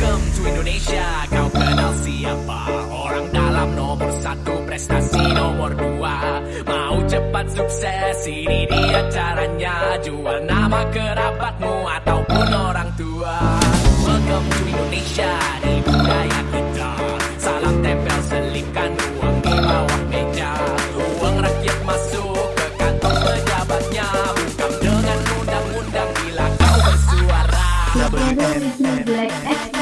Welcome to Indonesia. Kau kenal siapa? Orang dalam nomor satu, prestasi nomor dua. Mau cepat sukses, ini dia caranya. Jual nama kerabatmu ataupun orang tua. Welcome to Indonesia, di budaya kita. Salam tempel, selipkan uang di bawah meja. Uang rakyat masuk ke kantong pejabatnya. Bukan dengan undang-undang bila kau bersuara. WNN